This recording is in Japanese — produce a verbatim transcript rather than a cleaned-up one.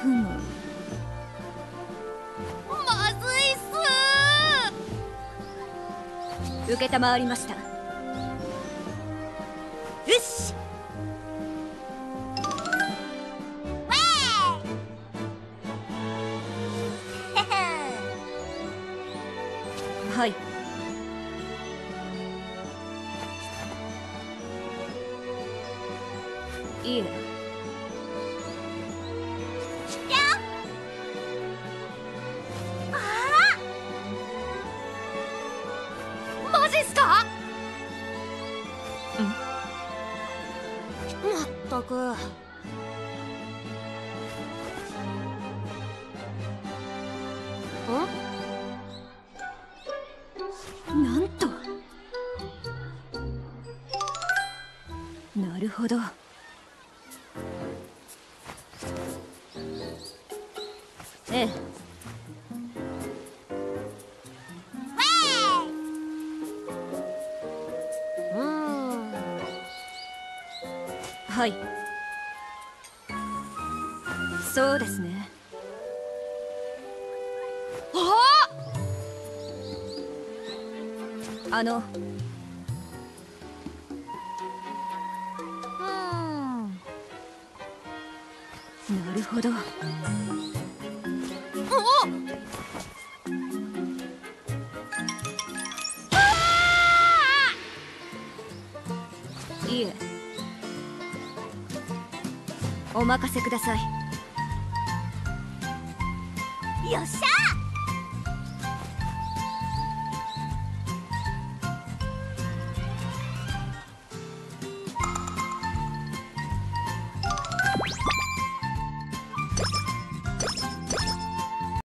ふむ。 まずいっす。 承りました。よし。はい。いえ。 マジっすか？ うん。 まったく。ん？ なんと。なるほど。ええ。 うーん。 はい。そうですね。 ああの。 うーん。 なるほど。 おっ！ いえ。お任せください。 よっしゃ！